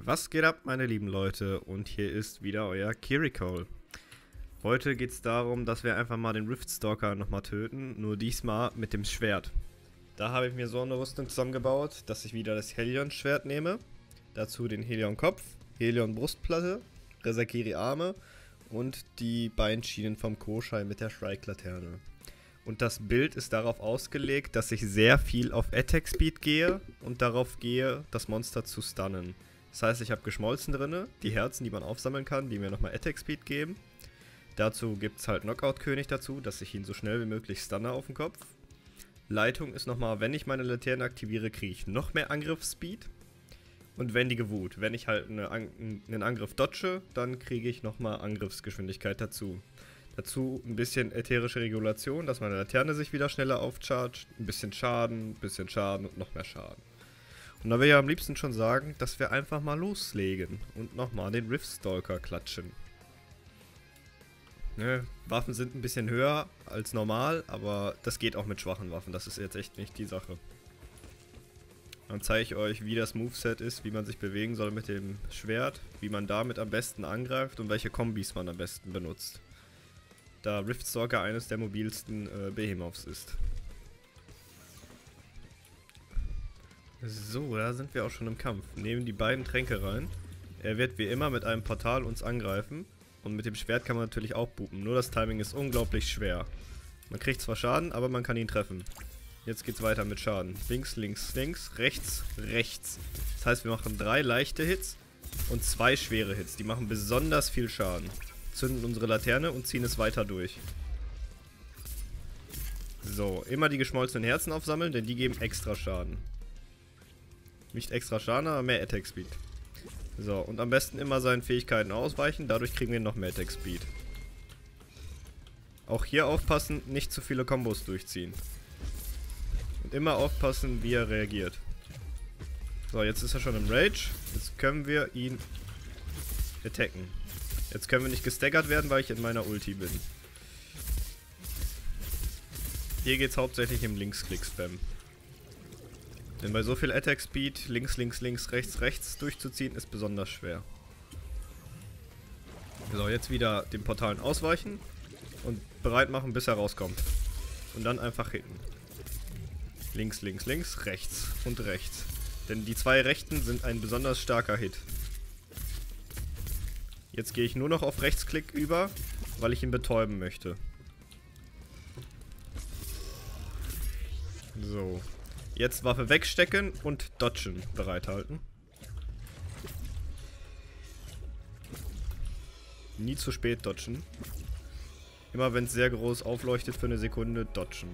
Was geht ab, meine lieben Leute? Und hier ist wieder euer Kirikol. Heute geht es darum, dass wir einfach mal den Riftstalker nochmal töten, nur diesmal mit dem Schwert. Da habe ich mir so eine Rüstung zusammengebaut, dass ich wieder das Helion-Schwert nehme. Dazu den Helion-Kopf, Helion-Brustplatte, Resakiri-Arme und die Beinschienen vom Koschei mit der Shrike-Laterne. Und das Bild ist darauf ausgelegt, dass ich sehr viel auf Attack Speed gehe und darauf gehe, das Monster zu stunnen. Das heißt, ich habe Geschmolzen drin, die Herzen, die man aufsammeln kann, die mir nochmal Attack Speed geben. Dazu gibt es halt Knockout-König dazu, dass ich ihn so schnell wie möglich stunne auf den Kopf. Leitung ist nochmal, wenn ich meine Laterne aktiviere, kriege ich noch mehr Angriffsspeed. Und wendige Wut. Wenn ich halt einen Angriff dodge, dann kriege ich nochmal Angriffsgeschwindigkeit dazu. Dazu ein bisschen ätherische Regulation, dass meine Laterne sich wieder schneller aufchargt. Ein bisschen Schaden und noch mehr Schaden. Und da will ich ja am liebsten schon sagen, dass wir einfach mal loslegen und nochmal den Riftstalker klatschen. Ne, Waffen sind ein bisschen höher als normal, aber das geht auch mit schwachen Waffen. Das ist jetzt echt nicht die Sache. Dann zeige ich euch, wie das Moveset ist, wie man sich bewegen soll mit dem Schwert, wie man damit am besten angreift und welche Kombis man am besten benutzt. Da Riftstalker eines der mobilsten Behemoths ist. So, da sind wir auch schon im Kampf. Nehmen die beiden Tränke rein. Er wird wie immer mit einem Portal uns angreifen. Und mit dem Schwert kann man natürlich auch bupen. Nur das Timing ist unglaublich schwer. Man kriegt zwar Schaden, aber man kann ihn treffen. Jetzt geht's weiter mit Schaden. Links, links, links, rechts, rechts. Das heißt, wir machen 3 leichte Hits und 2 schwere Hits. Die machen besonders viel Schaden. Zünden unsere Laterne und ziehen es weiter durch. So, immer die geschmolzenen Herzen aufsammeln, denn die geben extra Schaden. Nicht extra Schaden, aber mehr Attack Speed. So, und am besten immer seinen Fähigkeiten ausweichen, dadurch kriegen wir noch mehr Attack Speed. Auch hier aufpassen, nicht zu viele Kombos durchziehen. Und immer aufpassen, wie er reagiert. So, jetzt ist er schon im Rage. Jetzt können wir ihn attacken. Jetzt können wir nicht gestaggert werden, weil ich in meiner Ulti bin. Hier geht es hauptsächlich im Linksklick-Spam. Denn bei so viel Attack Speed links, links, links, rechts, rechts durchzuziehen, ist besonders schwer. So, jetzt wieder den Portalen ausweichen und bereit machen, bis er rauskommt. Und dann einfach hitten. Links, links, links, rechts und rechts. Denn die 2 Rechten sind ein besonders starker Hit. Jetzt gehe ich nur noch auf Rechtsklick über, weil ich ihn betäuben möchte. So. Jetzt Waffe wegstecken und dodgen bereithalten. Nie zu spät dodgen. Immer wenn es sehr groß aufleuchtet für eine Sekunde, dodgen.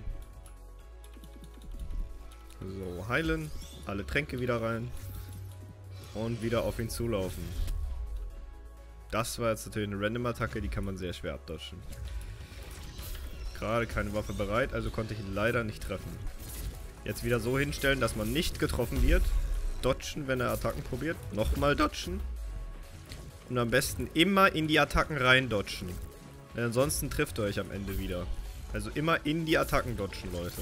So, heilen. Alle Tränke wieder rein. Und wieder auf ihn zulaufen. Das war jetzt natürlich eine Random-Attacke, die kann man sehr schwer abdodgen. Gerade keine Waffe bereit, also konnte ich ihn leider nicht treffen. Jetzt wieder so hinstellen, dass man nicht getroffen wird. Dodgen, wenn er Attacken probiert. Nochmal dodgen. Und am besten immer in die Attacken rein dodgen. Denn ansonsten trifft ihr euch am Ende wieder. Also immer in die Attacken dodgen, Leute.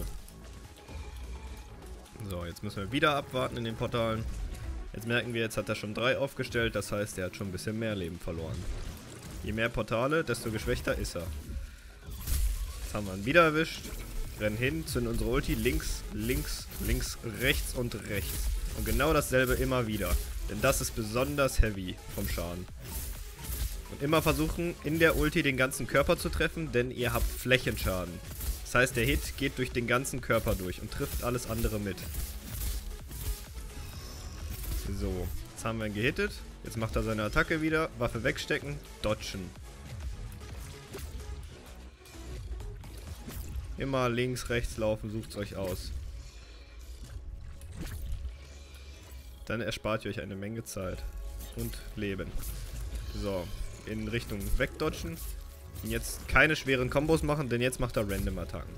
So, jetzt müssen wir wieder abwarten in den Portalen. Jetzt merken wir, jetzt hat er schon 3 aufgestellt. Das heißt, er hat schon ein bisschen mehr Leben verloren. Je mehr Portale, desto geschwächter ist er. Jetzt haben wir ihn wieder erwischt. Rennen hin, zünden unsere Ulti links, links, links, rechts und rechts. Und genau dasselbe immer wieder. Denn das ist besonders heavy vom Schaden. Und immer versuchen, in der Ulti den ganzen Körper zu treffen, denn ihr habt Flächenschaden. Das heißt, der Hit geht durch den ganzen Körper durch und trifft alles andere mit. So, jetzt haben wir ihn gehittet. Jetzt macht er seine Attacke wieder. Waffe wegstecken, dodgen. Immer links, rechts laufen, sucht es euch aus. Dann erspart ihr euch eine Menge Zeit und Leben. So, in Richtung wegdodgen. Und jetzt keine schweren Kombos machen, denn jetzt macht er Random-Attacken.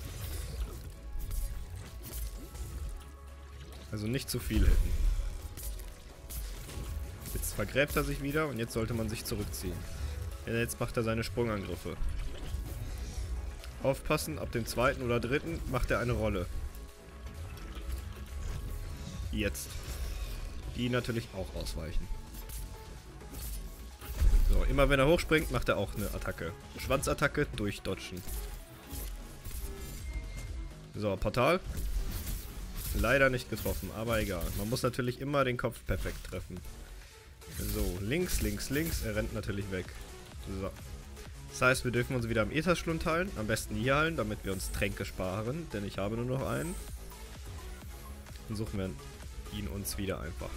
Also nicht zu viel hitten. Jetzt vergräbt er sich wieder und jetzt sollte man sich zurückziehen. Denn jetzt macht er seine Sprungangriffe. Aufpassen, ab dem 2. oder 3. macht er eine Rolle. Jetzt. die natürlich auch ausweichen. So, immer wenn er hochspringt, macht er auch eine Attacke. Schwanzattacke durchdodgen. So, Portal. Leider nicht getroffen, aber egal. Man muss natürlich immer den Kopf perfekt treffen. So, links, links, links. Er rennt natürlich weg. So. Das heißt, wir dürfen uns wieder am Ätherschlund heilen. Am besten hier heilen, damit wir uns Tränke sparen. Denn ich habe nur noch einen. Dann suchen wir ihn uns wieder einfach.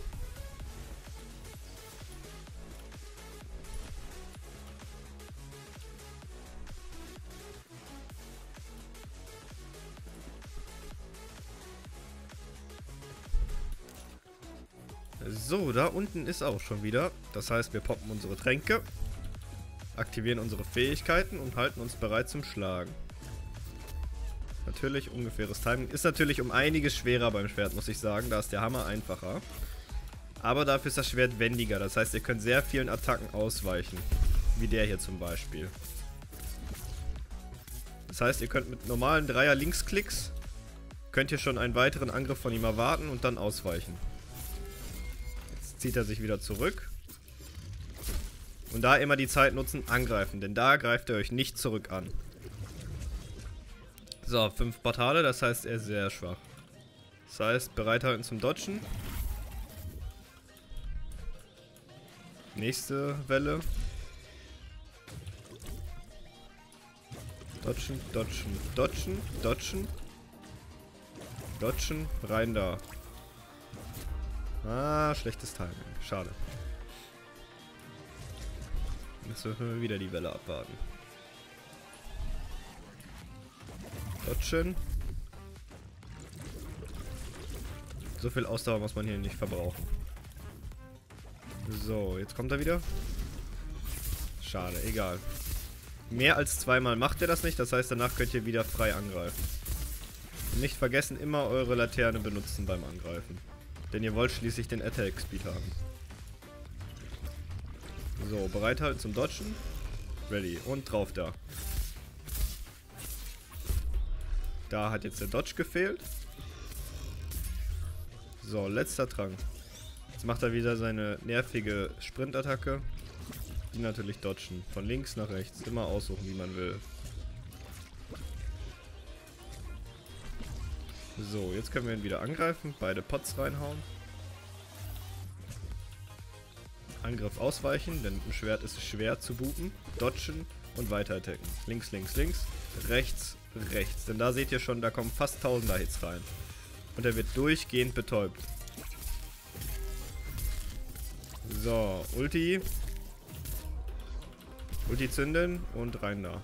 So, da unten ist auch schon wieder. Das heißt, wir poppen unsere Tränke, aktivieren unsere Fähigkeiten und halten uns bereit zum Schlagen. Natürlich ungefähres Timing. Ist natürlich um einiges schwerer beim Schwert, muss ich sagen. Da ist der Hammer einfacher. Aber dafür ist das Schwert wendiger. Das heißt, ihr könnt sehr vielen Attacken ausweichen. Wie der hier zum Beispiel. Das heißt, ihr könnt mit normalen Dreier-Linksklicks könnt ihr schon einen weiteren Angriff von ihm erwarten und dann ausweichen. Jetzt zieht er sich wieder zurück. Und da immer die Zeit nutzen, angreifen. Denn da greift er euch nicht zurück an. So, 5 Portale, das heißt, er ist sehr schwach. Das heißt, bereithalten zum Dodgen. Nächste Welle. Dodgen, dodgen, dodgen, dodgen. Dodgen, rein da. Ah, schlechtes Timing. Schade. Jetzt dürfen wir wieder die Welle abwarten. Dodgen. So viel Ausdauer muss man hier nicht verbrauchen. So, jetzt kommt er wieder. Schade, egal. Mehr als zweimal macht er das nicht, das heißt, danach könnt ihr wieder frei angreifen. Und nicht vergessen, immer eure Laterne benutzen beim Angreifen. Denn ihr wollt schließlich den Attack Speed haben. So, bereithalten zum Dodgen. Ready. Und drauf da. Da hat jetzt der Dodge gefehlt. So, letzter Trank. Jetzt macht er wieder seine nervige Sprintattacke. Die natürlich dodgen. Von links nach rechts. Immer aussuchen, wie man will. So, jetzt können wir ihn wieder angreifen. Beide Pots reinhauen. Angriff ausweichen, denn mit dem Schwert ist es schwer zu booten. Dodgen und weiter attacken. Links, links, links. Rechts, rechts. Denn da seht ihr schon, da kommen fast 1000er Hits rein. Und er wird durchgehend betäubt. So, Ulti. Ulti zünden und rein da.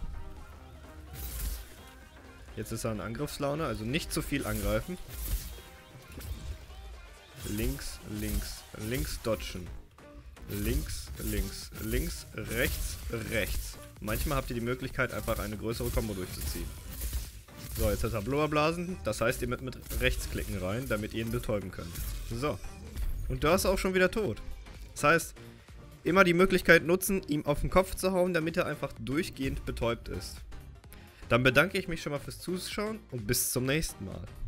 Jetzt ist er in Angriffslaune, also nicht zu viel angreifen. Links, links, links dodgen. Links, links, links, rechts, rechts. Manchmal habt ihr die Möglichkeit, einfach eine größere Combo durchzuziehen. So, jetzt hat er Blubberblasen. Das heißt, ihr mit rechts klicken rein, damit ihr ihn betäuben könnt. So. Und da ist er auch schon wieder tot. Das heißt, immer die Möglichkeit nutzen, ihm auf den Kopf zu hauen, damit er einfach durchgehend betäubt ist. Dann bedanke ich mich schon mal fürs Zuschauen und bis zum nächsten Mal.